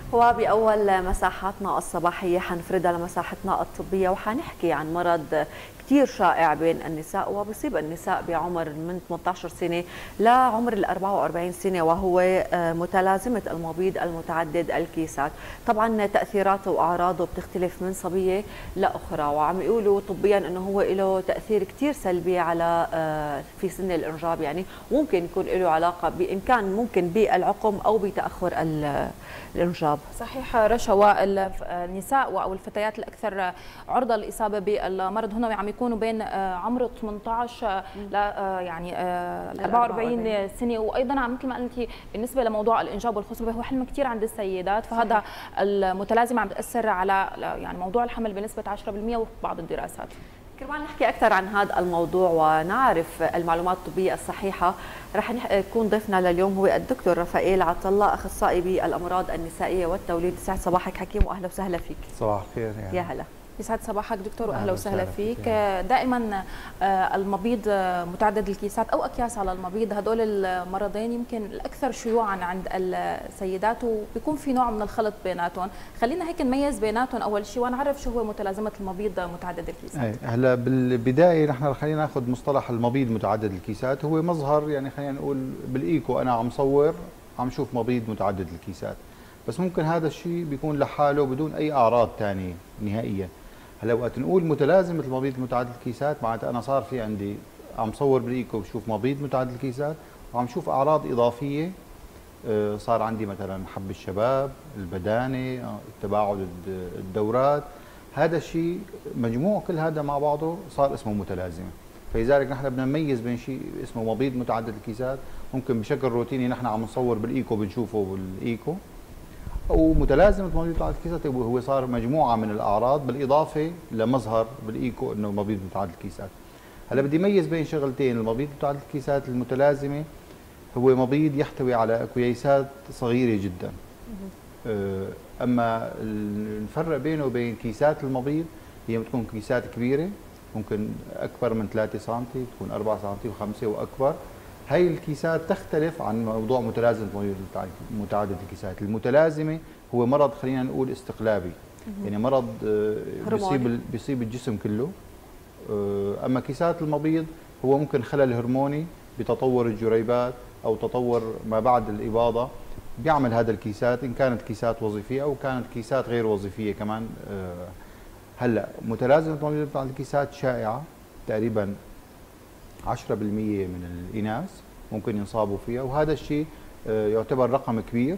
هو بأول مساحاتنا الصباحية حنفردها لمساحتنا الطبية وحنحكي عن مرض كثير شائع بين النساء وبصيب النساء بعمر من 18 سنة لعمر ال 44 سنة، وهو متلازمة المبيض المتعدد الكيسات. طبعا تأثيراته وأعراضه بتختلف من صبية لأخرى، وعم يقولوا طبيا أنه هو له تأثير كثير سلبي على في سن الإنجاب، يعني ممكن يكون له علاقة بإن كان ممكن بالعقم أو بتأخر الإنجاب. صحيح رشا، والنساء او الفتيات الاكثر عرضه للاصابه بالمرض هنا عم يكونوا بين عمر 18 ل يعني 44 سنه. وايضا مثل ما قلتي بالنسبه لموضوع الانجاب والخصوبه هو حلم كثير عند السيدات، فهذا المتلازمه عم تاثر على يعني موضوع الحمل بنسبه 10% وفي بعض الدراسات. كمان نحكي أكثر عن هذا الموضوع ونعرف المعلومات الطبية الصحيحة. رح يكون ضيفنا لليوم هو الدكتور رفائيل عطله، أخصائي بالأمراض النسائية والتوليد. سعد صباحك حكيم وأهلا وسهلا فيك. صباح الخير. يا هلا. يسعد صباحك دكتور واهلا وسهلا فيك. دائما المبيض متعدد الكيسات او اكياس على المبيض، هدول المرضين يمكن الاكثر شيوعا عند السيدات، وبيكون في نوع من الخلط بيناتهم. خلينا هيك نميز بيناتهم اول شيء ونعرف شو هو متلازمه المبيض متعدد الكيسات. هلا بالبدايه نحن خلينا ناخذ مصطلح المبيض متعدد الكيسات. هو مظهر، يعني خلينا نقول بالايكو انا عم صور عم شوف مبيض متعدد الكيسات، بس ممكن هذا الشيء بيكون لحاله بدون اي اعراض ثانيه نهائيا. هلا وقت نقول متلازمه المبيض متعدد الكيسات معناتها انا صار في عندي عم صور بالايكو بشوف مبيض متعدد الكيسات وعم شوف اعراض اضافيه. صار عندي مثلا حب الشباب، البدانه، تباعد الدورات. هذا الشيء مجموع كل هذا مع بعضه صار اسمه متلازمه. فلذلك نحن بدنا نميز بين شيء اسمه مبيض متعدد الكيسات ممكن بشكل روتيني نحن عم نصور بالايكو بنشوفه بالايكو، او متلازمه مبيض متعدد الكيسات هو صار مجموعه من الاعراض بالاضافه لمظهر بالايكو انه مبيض متعدد الكيسات. هلا بدي اميز بين شغلتين. المبيض متعدد الكيسات المتلازمه هو مبيض يحتوي على كيسات صغيره جدا. اما نفرق بينه وبين كيسات المبيض، هي بتكون كيسات كبيره ممكن اكبر من 3 سم، تكون 4 سم و5 واكبر. هي الكيسات تختلف عن موضوع متلازمه المبيض متعدد الكيسات. المتلازمه هو مرض خلينا نقول استقلابي، يعني مرض بيصيب الجسم كله. اما كيسات المبيض هو ممكن خلل هرموني بتطور الجريبات او تطور ما بعد الاباضه بيعمل هذا الكيسات، ان كانت كيسات وظيفيه او كانت كيسات غير وظيفيه كمان. هلا متلازمه المبيض متعدد الكيسات شائعه، تقريبا 10% من الإناث ممكن ينصابوا فيها، وهذا الشيء يعتبر رقم كبير.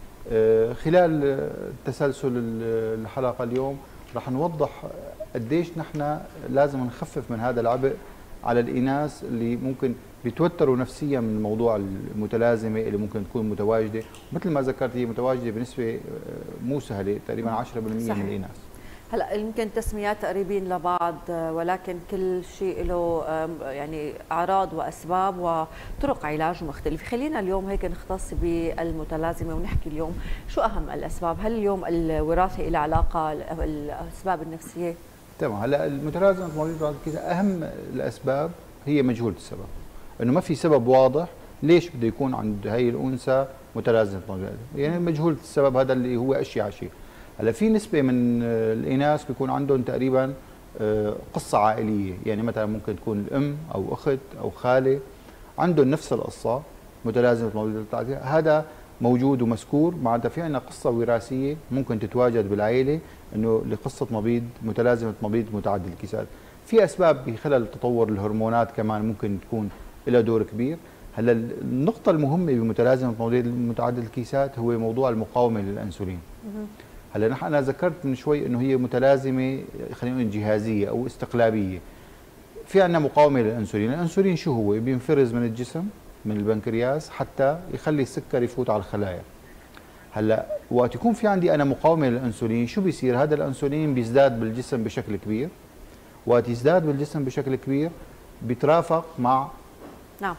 خلال تسلسل الحلقة اليوم رح نوضح قديش نحن لازم نخفف من هذا العبء على الإناث اللي ممكن بيتوتروا نفسيا من موضوع المتلازمة اللي ممكن تكون متواجدة. مثل ما ذكرت هي متواجدة بنسبة مو سهلة، تقريبا 10% من الإناث. هلا يمكن تسميات قريبين لبعض، ولكن كل شيء له يعني اعراض واسباب وطرق علاج مختلفه. خلينا اليوم هيك نختص بالمتلازمه ونحكي اليوم شو اهم الاسباب. هل اليوم الوراثه لها علاقه، الاسباب النفسيه؟ تمام. هلا المتلازمه المبيض متعدد الكيسات اهم الاسباب هي مجهوله السبب، انه ما في سبب واضح ليش بده يكون عند هي الانثى متلازمه مبيض، يعني مجهوله السبب هذا اللي هو اشياء شيء. هلا في نسبة من الإناث بيكون عندهم تقريبا قصة عائلية، يعني مثلا ممكن تكون الأم أو أخت أو خالة عندهم نفس القصة متلازمة مبيض متعدد. هذا موجود ومذكور، معناتها في عندنا قصة وراثية ممكن تتواجد بالعائلة إنه لقصة مبيض متلازمة مبيض متعدد الكيسات. في أسباب بخلل تطور الهرمونات كمان ممكن تكون لها دور كبير. هلا النقطة المهمة بمتلازمة مبيض متعدد الكيسات هو موضوع المقاومة للأنسولين. هلا نحن انا ذكرت من شوي انه هي متلازمه خلينا نقول جهازيه او استقلابيه. في عندنا مقاومه للانسولين، الانسولين شو هو؟ بينفرز من الجسم من البنكرياس حتى يخلي السكر يفوت على الخلايا. هلا وقت يكون في عندي انا مقاومه للانسولين شو بيصير؟ هذا الانسولين بيزداد بالجسم بشكل كبير. وقت يزداد بالجسم بشكل كبير بيترافق مع نعم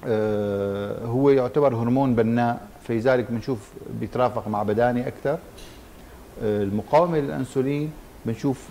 هو يعتبر هرمون بناء، فلذلك بنشوف بيترافق مع بدانه اكثر. المقاومة للأنسولين بنشوف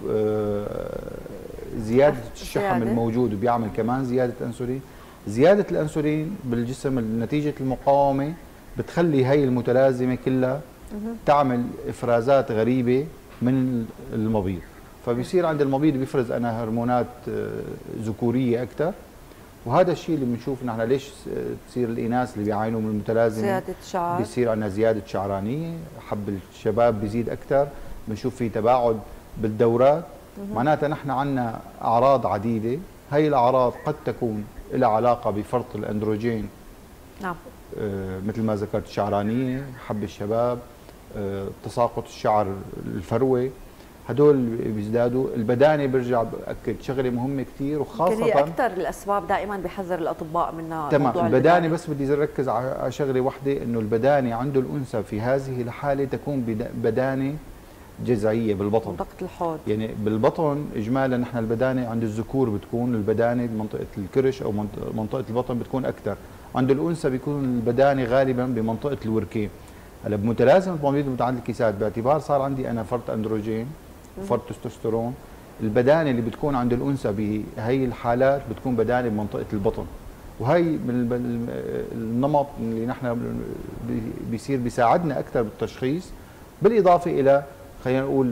زيادة الشحم الموجود وبيعمل كمان زيادة أنسولين. زيادة الأنسولين بالجسم نتيجة المقاومة بتخلي هي المتلازمة كلها تعمل افرازات غريبه من المبيض، فبيصير عند المبيض بيفرز انا هرمونات ذكوريه اكثر. وهذا الشيء اللي بنشوف نحن ليش تصير الاناث اللي بيعانوا من المتلازمه زياده الشعر، بيصير عندنا زياده شعرانيه، حب الشباب بيزيد اكثر، بنشوف في تباعد بالدورات. معناتها نحن عندنا اعراض عديده، هي الاعراض قد تكون لها علاقه بفرط الاندروجين، نعم، مثل ما ذكرت الشعرانيه، حب الشباب، تساقط الشعر، الفروه، هدول بيزدادوا. البدانه برجع باكد شغله مهمه كثير، وخاصه هي اكثر الاسباب دائما بحذر الاطباء منها. تمام. البدانه بس بدي اركز على شغله واحده، انه البدانه عنده الانثى في هذه الحاله تكون بدانه جذعيه بالبطن، منطقه الحوض. يعني بالبطن اجمالا نحن البدانه عند الذكور بتكون البدانه بمنطقه الكرش او منطقه البطن بتكون اكثر، عند الانثى بيكون البدانه غالبا بمنطقه الوركين. هلا بمتلازمه مبيض متعدد الكيسات، باعتبار صار عندي انا فرط اندروجين وفرط تستوستيرون، البدانه اللي بتكون عند الانثى بهي الحالات بتكون بدانه بمنطقه البطن، وهي من النمط اللي نحن بيصير بيساعدنا اكثر بالتشخيص، بالاضافه الى خلينا نقول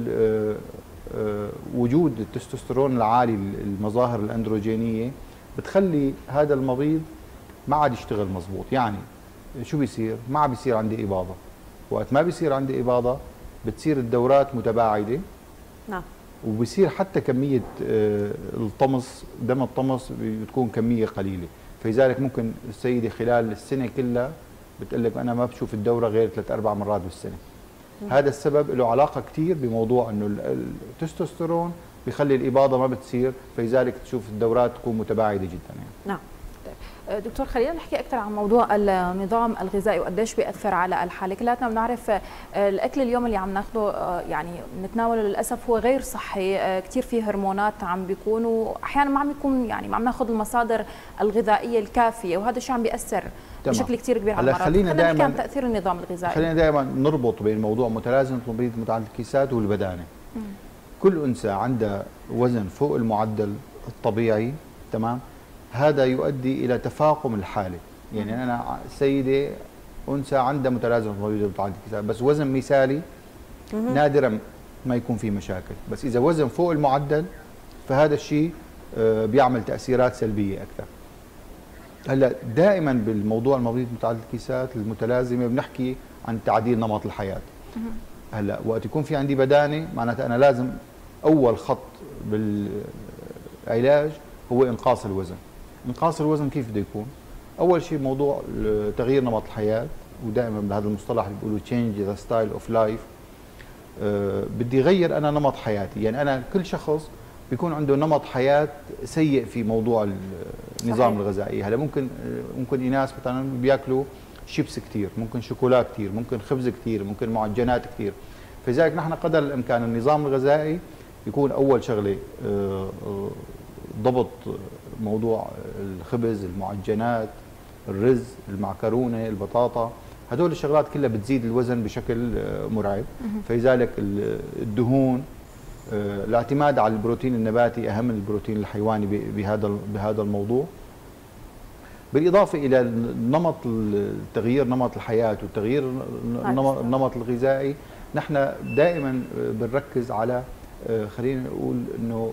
وجود التستوستيرون العالي، المظاهر الاندروجينيه بتخلي هذا المبيض ما عاد يشتغل مزبوط. يعني شو بيصير؟ ما عاد بيصير عندي اباضه، وقت ما بيصير عندي اباضه بتصير الدورات متباعده، نعم، وبصير حتى كميه الطمس، دم الطمس بتكون كميه قليله، فلذلك ممكن السيده خلال السنه كلها بتقول لك انا ما بشوف الدوره غير 3-4 مرات بالسنه. هذا السبب له علاقه كثير بموضوع انه التستوستيرون بيخلي الاباضه ما بتصير، فلذلك تشوف الدورات تكون متباعده جدا يعني. نعم. دكتور، خلينا نحكي اكثر عن موضوع النظام الغذائي وقديش بياثر على الحاله. كلنا بنعرف الاكل اليوم اللي عم ناخذه يعني نتناوله للاسف هو غير صحي، كثير فيه هرمونات عم بيكون، واحيانا ما عم يكون يعني ما عم ناخذ المصادر الغذائيه الكافيه، وهذا الشيء عم بياثر بشكل كثير كبير على المرض. خلينا نحكي عن تاثير النظام الغذائي. خلينا دائما نربط بين موضوع متلازمه مبيض متعدد الكيسات والبدانه. كل انثى عندها وزن فوق المعدل الطبيعي، تمام، هذا يؤدي الى تفاقم الحاله. يعني انا سيده انثى عندها متلازمه مبيض متعدد الكيسات بس وزن مثالي، نادرا ما يكون في مشاكل، بس اذا وزن فوق المعدل فهذا الشيء بيعمل تاثيرات سلبيه اكثر. هلا دائما بالموضوع المبيض متعدد الكيسات المتلازمه بنحكي عن تعديل نمط الحياه. هلا وقت يكون في عندي بدانه معناتها انا لازم اول خط بالعلاج هو انقاص الوزن. انقاص الوزن كيف بده يكون؟ اول شيء موضوع تغيير نمط الحياه، ودائما بهذا المصطلح اللي بيقولوا تشينج ذا ستايل اوف لايف. بدي اغير انا نمط حياتي، يعني انا كل شخص بيكون عنده نمط حياه سيء في موضوع النظام الغذائي. هلا ممكن اناس مثلا بياكلوا شيبس كثير، ممكن شوكولا كثير، ممكن خبز كثير، ممكن معجنات كثير. فلذلك نحن قدر الامكان النظام الغذائي يكون اول شغله ضبط موضوع الخبز، المعجنات، الرز، المعكرونه، البطاطا، هدول الشغلات كلها بتزيد الوزن بشكل مرعب. فلذلك الدهون، الاعتماد على البروتين النباتي اهم من البروتين الحيواني بهذا الموضوع، بالاضافه الى تغيير نمط الحياه وتغيير النمط الغذائي. نحن دائما بنركز على خلينا نقول انه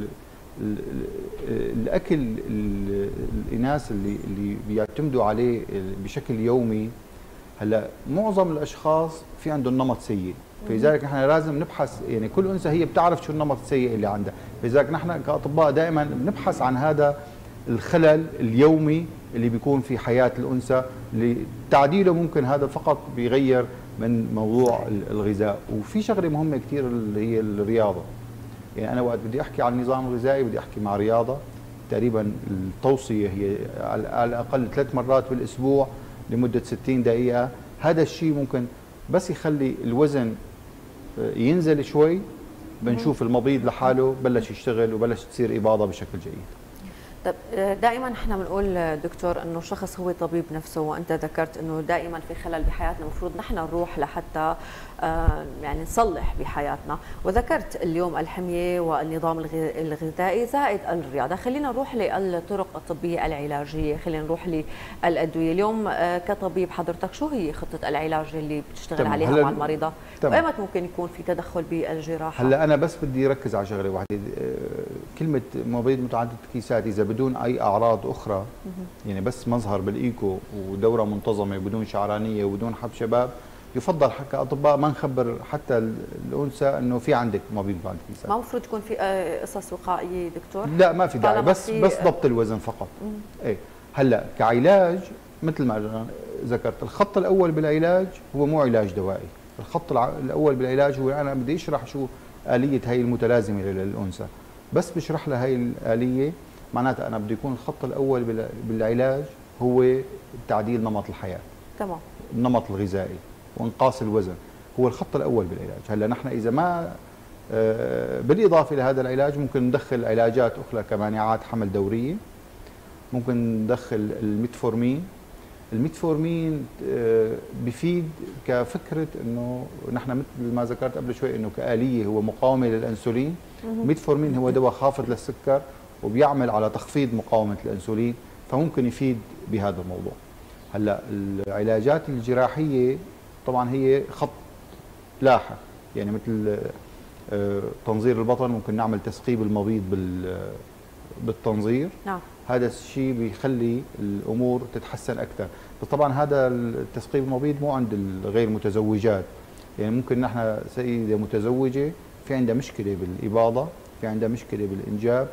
الاكل الاناث اللي بيعتمدوا عليه بشكل يومي. هلا معظم الاشخاص في عندهم نمط سيء، فلذلك نحن لازم نبحث، يعني كل انثى هي بتعرف شو النمط السيء اللي عندها، فلذلك نحن كاطباء دائما بنبحث عن هذا الخلل اليومي اللي بيكون في حياه الانثى، لتعديله ممكن هذا فقط بيغير من موضوع الغذاء. وفي شغله مهمه كثير اللي هي الرياضه. يعني انا وقت بدي احكي عن النظام الغذائي بدي احكي مع رياضه، تقريبا التوصيه هي على الاقل 3 مرات بالاسبوع لمده 60 دقيقه. هذا الشيء ممكن بس يخلي الوزن ينزل شوي، بنشوف المبيض لحاله بلش يشتغل وبلش تصير اباضه بشكل جيد. طب دائما احنا بنقول دكتور انه الشخص هو طبيب نفسه، وانت ذكرت انه دائما في خلل بحياتنا المفروض نحن نروح لحتى يعني نصلح بحياتنا، وذكرت اليوم الحميه والنظام الغذائي زائد الرياضه. خلينا نروح للطرق الطبيه العلاجيه، خلينا نروح للادويه. اليوم كطبيب حضرتك شو هي خطه العلاج اللي بتشتغل عليها مع المريضه؟ وايمت ممكن يكون في تدخل بالجراحه؟ هلا انا بس بدي اركز على شغله واحده، كلمه مريض متعدد الكيسات اذا بدون اي اعراض اخرى، يعني بس مظهر بالايكو ودوره منتظمه بدون شعرانيه وبدون حب شباب، يفضل كاطباء ما نخبر حتى الانثى انه في عندك مريض متعدد الكيسات. ما المفروض تكون في قصص وقائيه دكتور؟ لا ما في داعي، بس ضبط الوزن فقط. ايه هلا كعلاج مثل ما ذكرت، الخط الاول بالعلاج هو مو علاج دوائي، الخط الاول بالعلاج هو انا بدي اشرح شو آلية هي المتلازمة للأنثى، بس بشرح لها هي الآلية معناتها أنا بدي يكون الخط الأول بالعلاج هو تعديل نمط الحياة. تمام. النمط الغذائي وإنقاص الوزن هو الخط الأول بالعلاج. هلا نحن إذا ما بالإضافة لهذا العلاج ممكن ندخل علاجات أخرى كمانعات حمل دورية، ممكن ندخل الميتفورمين. الميتفورمين بفيد كفكره انه نحن مثل ما ذكرت قبل شوي انه كآلية هو مقاومه للانسولين. الميتفورمين هو دواء خافض للسكر وبيعمل على تخفيض مقاومه الانسولين، فممكن يفيد بهذا الموضوع. هلا العلاجات الجراحيه طبعا هي خط لاحق، يعني مثل تنظير البطن ممكن نعمل تثقيب المبيض بالتنظير. نعم. هذا الشيء بيخلي الامور تتحسن اكثر، بس طبعا هذا التثقيب المبيض مو عند غير المتزوجات، يعني ممكن نحن سيده متزوجه في عندها مشكله بالاباضه، في عندها مشكله بالانجاب،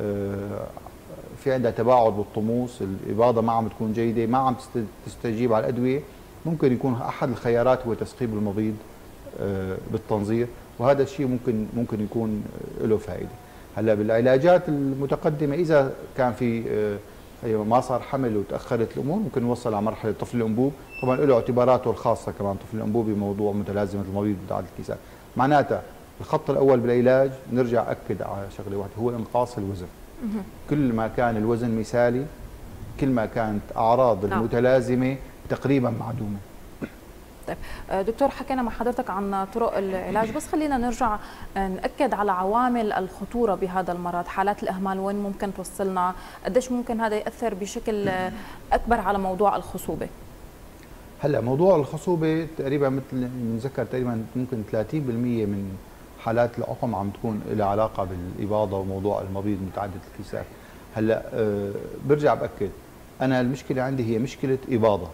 في عندها تباعد بالطموس، الاباضه ما عم تكون جيده، ما عم تستجيب على الادويه، ممكن يكون احد الخيارات هو تثقيب المبيض بالتنظير، وهذا الشيء ممكن يكون له فائده. هلا بالعلاجات المتقدمه اذا كان في ما صار حمل وتاخرت الامور ممكن نوصل على مرحله طفل الانبوب، طبعا له اعتباراته الخاصه كمان طفل الانبوب بموضوع متلازمه المبيض متعدد الكيسات. معناتها الخط الاول بالعلاج نرجع اكد على شغله واحده هو انقاص الوزن. كل ما كان الوزن مثالي كل ما كانت اعراض المتلازمه تقريبا معدومه. طيب دكتور، حكينا مع حضرتك عن طرق العلاج، بس خلينا نرجع نأكد على عوامل الخطورة بهذا المرض. حالات الإهمال وين ممكن توصلنا؟ قديش ممكن هذا يأثر بشكل أكبر على موضوع الخصوبة؟ هلا موضوع الخصوبة تقريبا مثل نذكر تقريبا ممكن 30% من حالات العقم عم تكون لها علاقة بالإباضة وموضوع المبيض متعدد الكيسات. هلا برجع بأكد أنا المشكلة عندي هي مشكلة إباضة.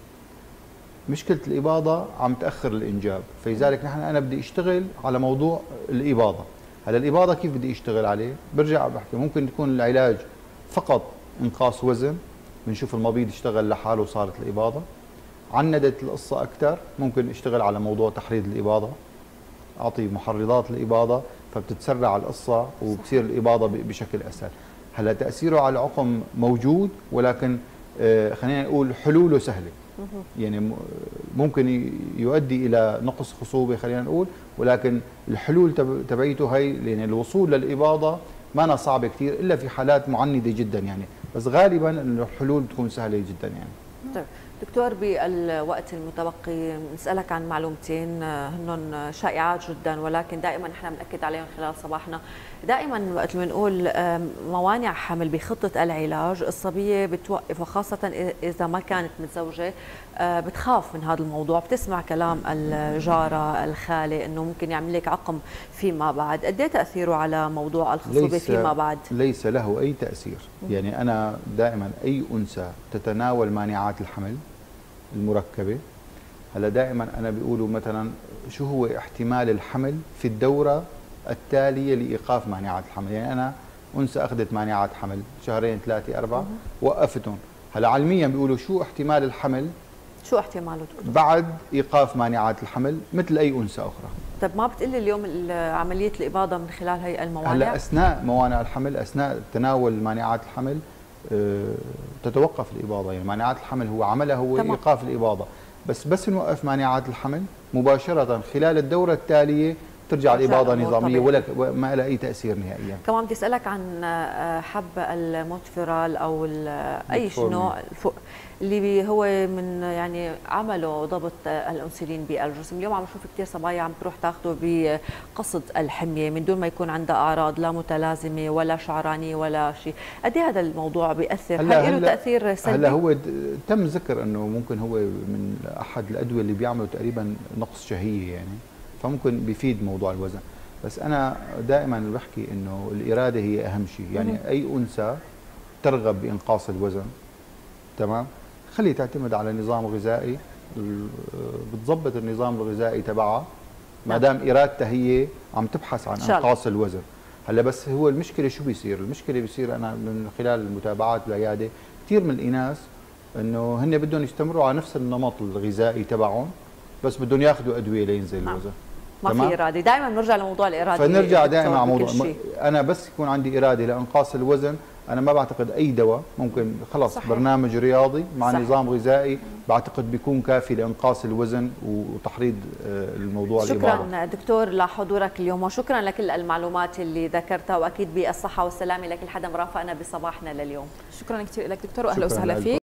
مشكلة الإباضة عم تأخر الإنجاب، فلذلك أنا بدي أشتغل على موضوع الإباضة. هلا الإباضة كيف بدي أشتغل عليه؟ برجع بحكي ممكن يكون العلاج فقط إنقاص وزن، بنشوف المبيض اشتغل لحاله وصارت الإباضة. عندت القصة أكثر ممكن أشتغل على موضوع تحريض الإباضة، أعطي محرضات الإباضة فبتتسرع القصة وبصير الإباضة بشكل أسهل. هلا تأثيره على العقم موجود، ولكن خلينا نقول حلوله سهلة، يعني ممكن يؤدي الى نقص خصوبه خلينا نقول، ولكن الحلول تبعيته هي لان الوصول للاباضه ما صعبه كثير الا في حالات معنده جدا يعني، بس غالبا الحلول بتكون سهله جدا يعني. طيب دكتور، بالوقت المتبقي نسألك عن معلومتين هن شائعات جدا ولكن دائما نحن بنأكد عليهم خلال صباحنا. دائما وقت بنقول موانع حمل بخطة العلاج الصبية بتوقف، وخاصة إذا ما كانت متزوجة بتخاف من هذا الموضوع، بتسمع كلام الجارة الخالة إنه ممكن يعمل لك عقم فيما بعد. قد ايه تأثيره على موضوع الخصوبة فيما بعد؟ ليس له أي تأثير. يعني أنا دائما أي أنثى تتناول مانعات الحمل المركبة، هلا دائما أنا بيقولوا مثلا شو هو احتمال الحمل في الدورة التالية لإيقاف مانعات الحمل. يعني أنا أنثى أخذت مانعات حمل شهرين ثلاثة أربعة وقفتهم، هلا علميا بيقولوا شو احتمال الحمل، شو احتماله بعد إيقاف مانعات الحمل مثل أي أنثى أخرى. طيب ما بتقلي اليوم عملية الإباضة من خلال هي الموانع؟ هلا أثناء موانع الحمل، أثناء تناول مانعات الحمل تتوقف الإباضة. يعني مانعات الحمل هو عملها هو تمام. إيقاف الإباضة، بس نوقف مانعات الحمل مباشرة خلال الدورة التالية ترجع الاباضه الأمور نظاميه طبيعي. ولا ما لها اي تاثير نهائيا. كمان بدي اسالك عن حب الموتفيرال او اي نوع اللي هو من يعني عمله ضبط الانسولين بالجسم. اليوم عم نشوف كثير صبايا عم تروح تاخذه بقصد الحميه من دون ما يكون عندها اعراض لا متلازمه ولا شعرانيه ولا شيء. قد ايه هذا الموضوع بياثر؟ هل له تاثير سلبي؟ هلا هو تم ذكر انه ممكن هو من احد الادويه اللي بيعملوا تقريبا نقص شهيه يعني، فممكن بيفيد موضوع الوزن. بس انا دائما بحكي انه الاراده هي اهم شيء، يعني اي انثى ترغب بانقاص الوزن تمام، خلي تعتمد على نظام غذائي بتظبط النظام الغذائي تبعها ما دام ارادتها هي عم تبحث عن انقاص الوزن. هلا بس هو المشكله شو بيصير؟ المشكله بيصير انا من خلال المتابعات بالعياده كثير من الاناث انه هن بدهم يستمروا على نفس النمط الغذائي تبعهم، بس بدهم ياخذوا ادويه لينزل الوزن. ما في اراده، دائما بنرجع لموضوع الاراده. فنرجع دائما على موضوع انا بس يكون عندي اراده لانقاص الوزن، انا ما بعتقد اي دواء ممكن خلص. صحيح. برنامج رياضي مع صحيح. نظام غذائي بعتقد بيكون كافي لانقاص الوزن وتحريض الموضوع الاباضه. شكرا دكتور لحضورك اليوم، وشكرا لكل المعلومات اللي ذكرتها، واكيد بالصحه والسلامه لكل حدا مرافقنا بصباحنا لليوم. شكرا كثير لك دكتور، واهلا وسهلا فيك.